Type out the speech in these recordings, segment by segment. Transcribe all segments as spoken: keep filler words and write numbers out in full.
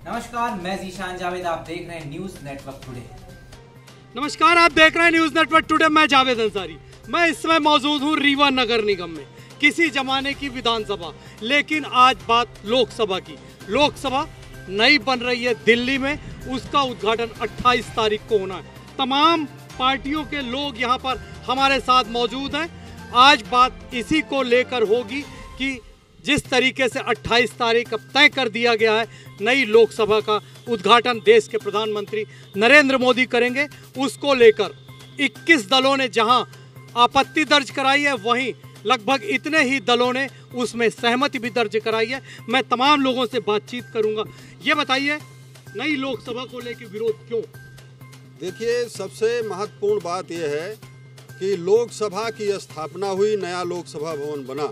नमस्कार, मैं जीशान जावेद, आप देख रहे हैं न्यूज नेटवर्क टुडे। नमस्कार, आप देख रहे हैं न्यूज नेटवर्क टुडे। मैं जावेद अंसारी। मैं इस समय मौजूद हूँ रीवा नगर निगम में, किसी जमाने की विधानसभा, लेकिन आज बात लोकसभा की। लोकसभा नई बन रही है दिल्ली में, उसका उद्घाटन अट्ठाईस तारीख को होना है। तमाम पार्टियों के लोग यहाँ पर हमारे साथ मौजूद हैं। आज बात इसी को लेकर होगी कि जिस तरीके से अट्ठाईस तारीख अब तय कर दिया गया है, नई लोकसभा का उद्घाटन देश के प्रधानमंत्री नरेंद्र मोदी करेंगे, उसको लेकर इक्कीस दलों ने जहां आपत्ति दर्ज कराई है, वहीं लगभग इतने ही दलों ने उसमें सहमति भी दर्ज कराई है। मैं तमाम लोगों से बातचीत करूंगा। ये बताइए, नई लोकसभा को लेकर विरोध क्यों? देखिए, सबसे महत्वपूर्ण बात यह है कि लोकसभा की स्थापना हुई, नया लोकसभा भवन बना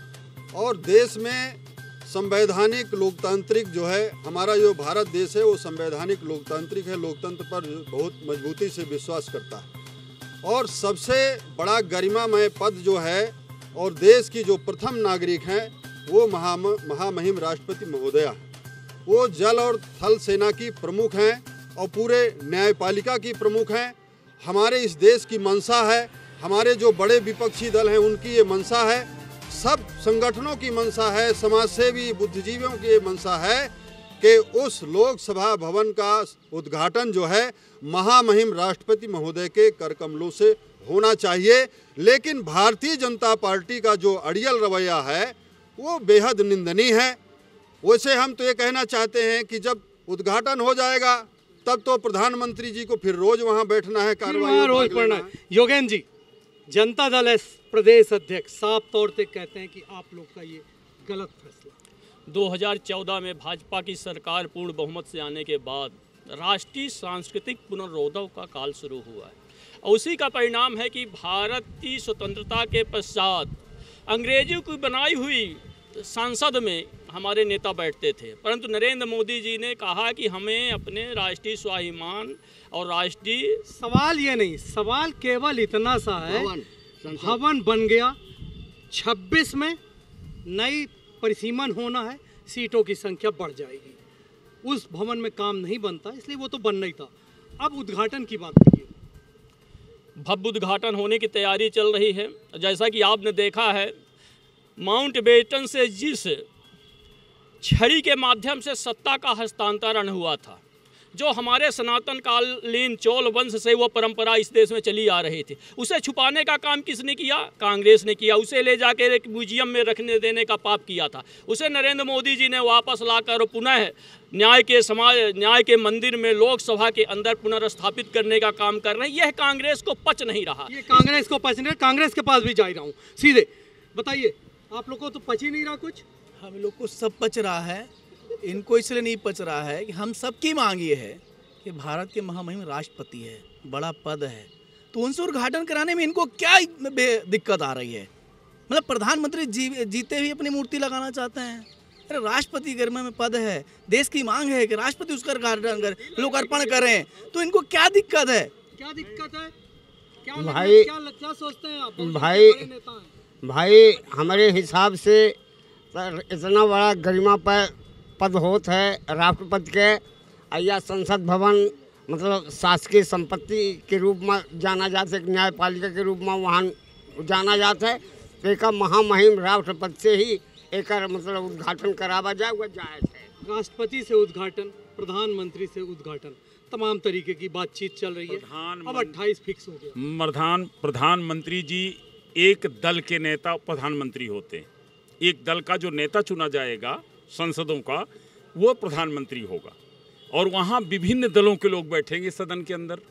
और देश में संवैधानिक लोकतांत्रिक जो है, हमारा जो भारत देश है वो संवैधानिक लोकतांत्रिक है, लोकतंत्र पर बहुत मजबूती से विश्वास करता है। और सबसे बड़ा गरिमामय पद जो है और देश की जो प्रथम नागरिक हैं वो महा महामहिम राष्ट्रपति महोदया, वो जल और थल सेना की प्रमुख हैं और पूरे न्यायपालिका की प्रमुख हैं। हमारे इस देश की मंशा है, हमारे जो बड़े विपक्षी दल हैं उनकी ये मंशा है, सब संगठनों की मंशा है, समाजसेवी बुद्धिजीवियों की मंशा है कि उस लोकसभा भवन का उद्घाटन जो है महामहिम राष्ट्रपति महोदय के करकमलों से होना चाहिए। लेकिन भारतीय जनता पार्टी का जो अड़ियल रवैया है वो बेहद निंदनीय है। वैसे हम तो ये कहना चाहते हैं कि जब उद्घाटन हो जाएगा तब तो प्रधानमंत्री जी को फिर रोज वहाँ बैठना है, कार्रवाई रोज पढ़ना है। योगेन जी, जनता दल एस प्रदेश अध्यक्ष साफ तौर से कहते हैं कि आप लोग का ये गलत फैसला। दो हज़ार चौदह में भाजपा की सरकार पूर्ण बहुमत से आने के बाद राष्ट्रीय सांस्कृतिक पुनर्रोधव का काल शुरू हुआ है और उसी का परिणाम है कि भारत की स्वतंत्रता के पश्चात अंग्रेजों की बनाई हुई संसद में हमारे नेता बैठते थे, परंतु नरेंद्र मोदी जी ने कहा कि हमें अपने राष्ट्रीय स्वाभिमान और राष्ट्रीय सवाल ये नहीं, सवाल केवल इतना सा है, भवन बन गया, छब्बीस में नई परिसीमन होना है, सीटों की संख्या बढ़ जाएगी, उस भवन में काम नहीं बनता, इसलिए वो तो बनना ही था। अब उद्घाटन की बात करिए। भव्य उद्घाटन होने की तैयारी चल रही है। जैसा कि आपने देखा है, माउंटबेटन से जिस छड़ी के माध्यम से सत्ता का हस्तांतरण हुआ था, जो हमारे सनातन कालीन चोल वंश से वो परंपरा इस देश में चली आ रही थी, उसे छुपाने का काम किसने किया? कांग्रेस ने किया। उसे ले जाकर एक म्यूजियम में रखने देने का पाप किया था, उसे नरेंद्र मोदी जी ने वापस लाकर पुनः न्याय के समाज न्याय के मंदिर में लोकसभा के अंदर पुनर्स्थापित करने का काम कर रहे हैं। यह कांग्रेस को पच नहीं रहा। ये कांग्रेस को पच नहीं, कांग्रेस के पास भी जा रहा हूँ सीधे। बताइए, आप लोग को तो पच ही नहीं रहा कुछ? हम लोग को सब पच रहा है, इनको इसलिए नहीं पच रहा है कि हम सबकी मांग ये है कि भारत के महामहिम राष्ट्रपति है, बड़ा पद है, तो उनसे उद्घाटन कराने में इनको क्या दिक्कत आ रही है? मतलब प्रधानमंत्री जी जीते हुए अपनी मूर्ति लगाना चाहते हैं। अरे राष्ट्रपति गरिमा में पद है, देश की मांग है कि राष्ट्रपति उसका उद्घाटन कर, लोकार्पण करें, तो इनको क्या दिक्कत है? क्या दिक्कत है? क्या भाई, क्या, क्या सोचते हैं आप? भाई भाई हमारे हिसाब से इतना बड़ा गरिमा पर पद होता है राष्ट्रपति के, या संसद भवन मतलब शासकीय संपत्ति के रूप में जाना जाता है, न्यायपालिका के रूप में वहाँ जाना जाता है, तो एक महामहिम राष्ट्रपति से ही एक मतलब उद्घाटन करावा जाए, वह जायज़ है। राष्ट्रपति से उद्घाटन, प्रधानमंत्री से उद्घाटन, तमाम तरीके की बातचीत चल रही है। अब अट्ठाईस फिक्स हो गया। प्रधान प्रधानमंत्री जी एक दल के नेता प्रधानमंत्री होते हैं। एक दल का जो नेता चुना जाएगा संसदों का, वो प्रधानमंत्री होगा और वहाँ विभिन्न दलों के लोग बैठेंगे सदन के अंदर।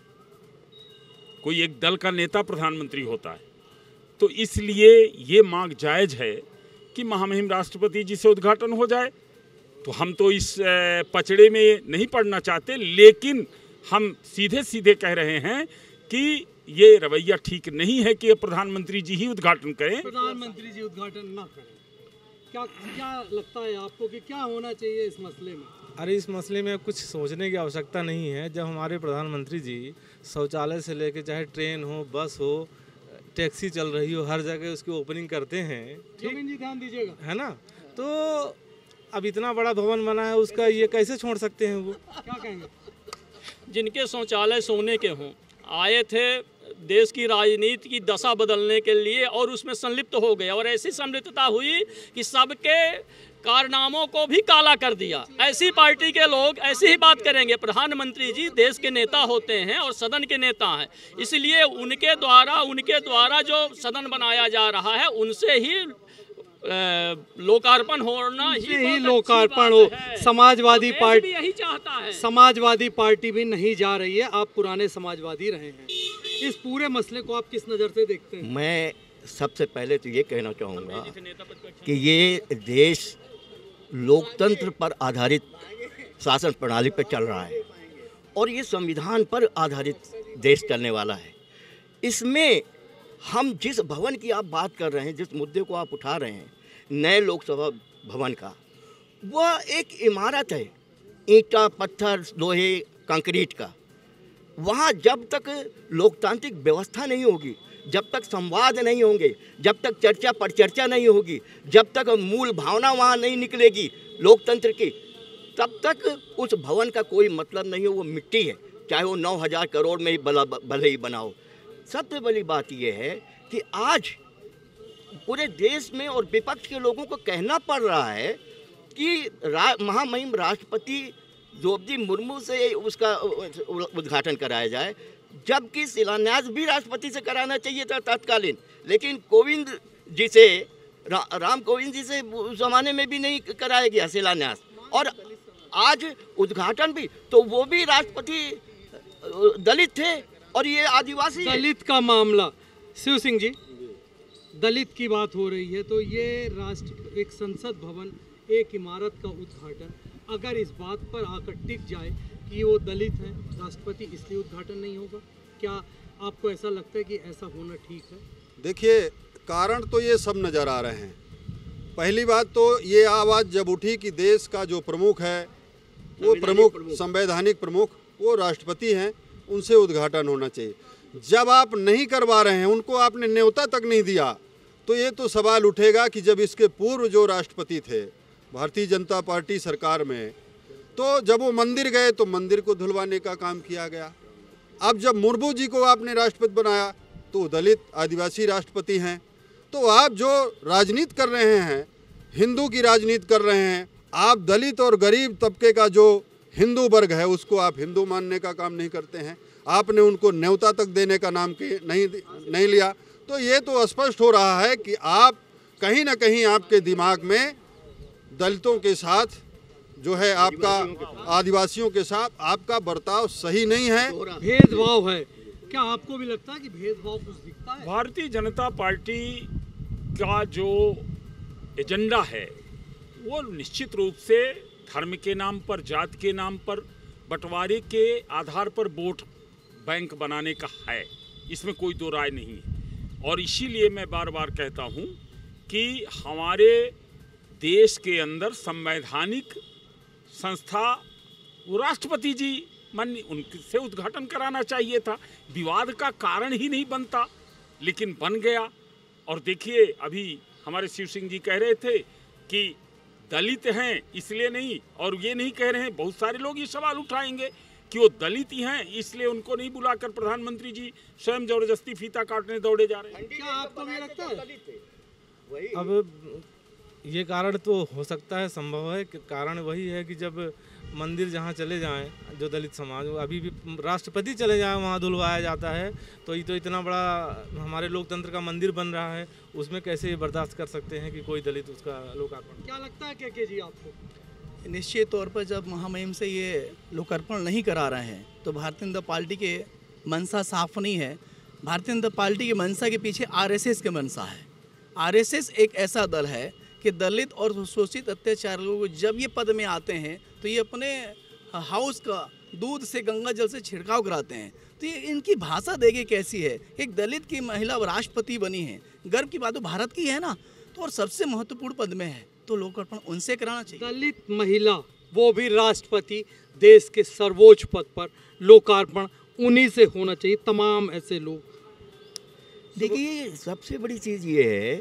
कोई एक दल का नेता प्रधानमंत्री होता है, तो इसलिए ये मांग जायज़ है कि महामहिम राष्ट्रपति जी से उद्घाटन हो जाए। तो हम तो इस पचड़े में नहीं पड़ना चाहते, लेकिन हम सीधे सीधे कह रहे हैं कि ये रवैया ठीक नहीं है कि प्रधानमंत्री जी ही उद्घाटन करें। प्रधानमंत्री जी उद्घाटन ना करें, क्या क्या लगता है आपको कि क्या होना चाहिए इस मसले में? अरे इस मसले में कुछ सोचने की आवश्यकता नहीं है। जब हमारे प्रधानमंत्री जी शौचालय से लेकर चाहे ट्रेन हो, बस हो, टैक्सी चल रही हो, हर जगह उसकी ओपनिंग करते हैं, ठीक जी, ध्यान दीजिएगा, है ना? तो अब इतना बड़ा भवन बना है उसका ये कैसे छोड़ सकते हैं वो? क्या कहेंगे? जिनके शौचालय सोने के हों आए थे देश की राजनीति की दशा बदलने के लिए और उसमें संलिप्त हो गए और ऐसी संलिप्तता हुई कि सबके कारनामों को भी काला कर दिया। ऐसी पार्टी के लोग ऐसी ही बात करेंगे। प्रधानमंत्री जी देश के नेता होते हैं और सदन के नेता हैं, इसलिए उनके द्वारा उनके द्वारा जो सदन बनाया जा रहा है उनसे ही लोकार्पण होना ही, ही लोकार्पण हो। समाजवादी पार्टी यही चाहता है। समाजवादी पार्टी भी नहीं जा रही है, आप पुराने समाजवादी रहे हैं। इस पूरे मसले को आप किस नज़र से देखते हैं? मैं सबसे पहले तो ये कहना चाहूँगा कि ये देश लोकतंत्र पर आधारित शासन प्रणाली पर चल रहा है और ये संविधान पर आधारित देश चलने वाला है। इसमें हम जिस भवन की आप बात कर रहे हैं, जिस मुद्दे को आप उठा रहे हैं, नए लोकसभा भवन का, वह एक इमारत है ईंटा पत्थर लोहे कंक्रीट का। वहाँ जब तक लोकतांत्रिक व्यवस्था नहीं होगी, जब तक संवाद नहीं होंगे, जब तक चर्चा पर चर्चा नहीं होगी, जब तक मूल भावना वहाँ नहीं निकलेगी लोकतंत्र की, तब तक उस भवन का कोई मतलब नहीं हो। वो मिट्टी है, चाहे वो नौ हज़ार करोड़ में ही भला भले ही बनाओ। सबसे बड़ी बात यह है कि आज पूरे देश में और विपक्ष के लोगों को कहना पड़ रहा है कि रा, महामहिम राष्ट्रपति द्रौपदी मुर्मू से उसका उद्घाटन कराया जाए, जबकि शिलान्यास भी राष्ट्रपति से कराना चाहिए था तत्कालीन। लेकिन कोविंद जी से रा, राम कोविंद जी से उस जमाने में भी नहीं कराया गया शिलान्यास, और आज उद्घाटन भी तो वो भी राष्ट्रपति दलित थे और ये आदिवासी। दलित का मामला, शिव सिंह जी, दलित की बात हो रही है तो ये राष्ट्र एक संसद भवन, एक इमारत का उद्घाटन अगर इस बात पर आकर टिक जाए कि वो दलित है राष्ट्रपति इसलिए उद्घाटन नहीं होगा, क्या आपको ऐसा लगता है कि ऐसा होना ठीक है? देखिए, कारण तो ये सब नज़र आ रहे हैं। पहली बात तो ये आवाज़ जब उठी कि देश का जो प्रमुख है वो प्रमुख संवैधानिक प्रमुख वो राष्ट्रपति हैं, उनसे उद्घाटन होना चाहिए। जब आप नहीं करवा रहे हैं, उनको आपने न्योता तक नहीं दिया, तो ये तो सवाल उठेगा कि जब इसके पूर्व जो राष्ट्रपति थे भारतीय जनता पार्टी सरकार में, तो जब वो मंदिर गए तो मंदिर को धुलवाने का काम किया गया। अब जब मुर्मू जी को आपने राष्ट्रपति बनाया तो दलित आदिवासी राष्ट्रपति हैं। तो आप जो राजनीति कर रहे हैं, हिंदू की राजनीति कर रहे हैं, आप दलित और गरीब तबके का जो हिंदू वर्ग है उसको आप हिंदू मानने का काम नहीं करते हैं। आपने उनको न्योता तक देने का नाम के नहीं नहीं लिया। तो ये तो स्पष्ट हो रहा है कि आप कहीं ना कहीं आपके दिमाग में दलितों के साथ जो है आपका आदिवासियों के साथ आपका बर्ताव सही नहीं है, भेदभाव है। क्या आपको भी लगता है कि भेदभाव कुछ दिखता है? भारतीय जनता पार्टी का जो एजेंडा है वो निश्चित रूप से धर्म के नाम पर, जात के नाम पर, बंटवारे के आधार पर वोट बैंक बनाने का है, इसमें कोई दो राय नहीं है। और इसीलिए मैं बार बार कहता हूँ कि हमारे देश के अंदर संवैधानिक संस्था वो राष्ट्रपति जी माननीय उनसे उद्घाटन कराना चाहिए था। विवाद का कारण ही नहीं बनता, लेकिन बन गया। और देखिए, अभी हमारे शिव सिंह जी कह रहे थे कि दलित हैं इसलिए नहीं, और ये नहीं कह रहे हैं, बहुत सारे लोग ये सवाल उठाएंगे कि वो दलित ही हैं इसलिए उनको नहीं बुलाकर प्रधानमंत्री जी स्वयं जबरदस्ती फीता काटने दौड़े जा रहे हैं। क्या आपको भी लगता है? अब ये कारण तो हो सकता है, संभव है कि कारण वही है कि जब मंदिर जहाँ चले जाएं जो दलित समाज, अभी भी राष्ट्रपति चले जाएं वहाँ धुलवाया जाता है, तो ये तो इतना बड़ा हमारे लोकतंत्र का मंदिर बन रहा है, उसमें कैसे बर्दाश्त कर सकते हैं कि कोई दलित उसका लोकार्पण? क्या लगता है के के जी आपको? निश्चित तौर पर जब महामहिम से ये लोकार्पण नहीं करा रहे हैं तो भारतीय जनता पार्टी के मंशा साफ नहीं है। भारतीय जनता पार्टी की मंशा के पीछे आरएसएस के मंशा है। आरएसएस एक ऐसा दल है कि दलित और शोषित अत्याचार लोगों को जब ये पद में आते हैं तो ये अपने हाउस का दूध से गंगा जल से छिड़काव कराते हैं। तो ये इनकी भाषा देखिए कैसी है। एक दलित की महिला राष्ट्रपति बनी है, गर्व की बात तो भारत की है ना, तो और सबसे महत्वपूर्ण पद में है, तो लोकार्पण उनसे कराना चाहिए। दलित महिला, वो भी राष्ट्रपति, देश के सर्वोच्च पद पर, लोकार्पण उन्हीं से होना चाहिए। तमाम ऐसे लोग, देखिए, सबसे बड़ी चीज़ ये है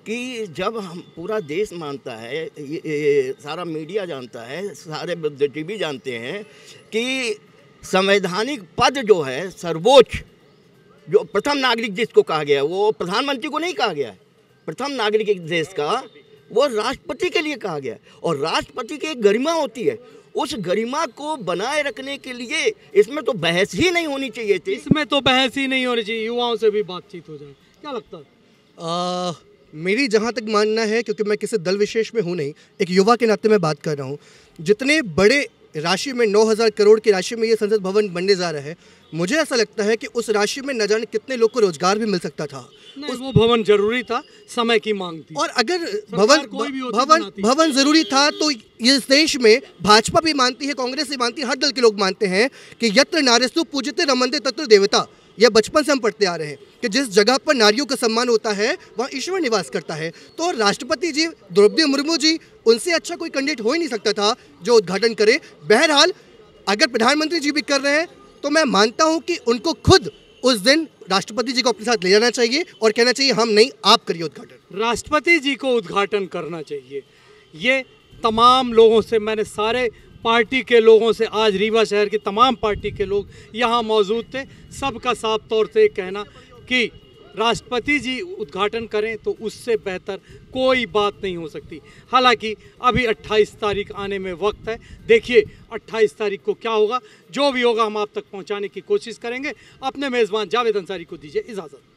कि जब हम पूरा देश मानता है, ये, ये सारा मीडिया जानता है, सारे बुद्धिजीवी जानते हैं कि संवैधानिक पद जो है सर्वोच्च, जो प्रथम नागरिक जिसको कहा गया है वो प्रधानमंत्री को नहीं कहा गया है, प्रथम नागरिक देश का वो राष्ट्रपति के लिए कहा गया है। और राष्ट्रपति की एक गरिमा होती है, उस गरिमा को बनाए रखने के लिए इसमें तो बहस ही नहीं होनी चाहिए थी। इसमें तो बहस ही नहीं होनी चाहिए, युवाओं से भी बातचीत हो जाए, क्या लगता है? आ, मेरी जहाँ तक मानना है, क्योंकि मैं किसी दल विशेष में हूँ नहीं, एक युवा के नाते मैं बात कर रहा हूँ, जितने बड़े राशि में नौ हज़ार करोड़ की राशि में ये संसद भवन बनने जा रहा है, मुझे ऐसा लगता है कि उस राशि में न जाने कितने लोग को रोजगार भी मिल सकता था। उस वो भवन जरूरी था, समय की मांग थी। और अगर भवन भवन भवन जरूरी था तो इस देश में भाजपा भी मानती है, कांग्रेस भी मानती है, हर दल के लोग मानते हैं कि यत्र नार्यस्तु पूज्यते रमन्ते तत्र देवता। यह बचपन से हम पढ़ते आ रहे हैं कि जिस जगह पर नारियों का सम्मान होता है वहाँ ईश्वर निवास करता है। तो राष्ट्रपति जी द्रौपदी मुर्मू जी, उनसे अच्छा कोई कैंडिडेट हो ही नहीं सकता था जो उद्घाटन करे। बहरहाल अगर प्रधानमंत्री जी भी कर रहे हैं तो मैं मानता हूं कि उनको खुद उस दिन राष्ट्रपति जी को अपने साथ ले जाना चाहिए और कहना चाहिए हम नहीं, आप करिए उद्घाटन। राष्ट्रपति जी को उद्घाटन करना चाहिए। ये तमाम लोगों से, मैंने सारे पार्टी के लोगों से, आज रीवा शहर के तमाम पार्टी के लोग यहाँ मौजूद थे, सबका साफ तौर से कहना कि राष्ट्रपति जी उद्घाटन करें तो उससे बेहतर कोई बात नहीं हो सकती। हालांकि अभी अट्ठाईस तारीख आने में वक्त है, देखिए अट्ठाईस तारीख को क्या होगा। जो भी होगा हम आप तक पहुंचाने की कोशिश करेंगे। अपने मेज़बान जावेद अंसारी को दीजिए इजाज़त।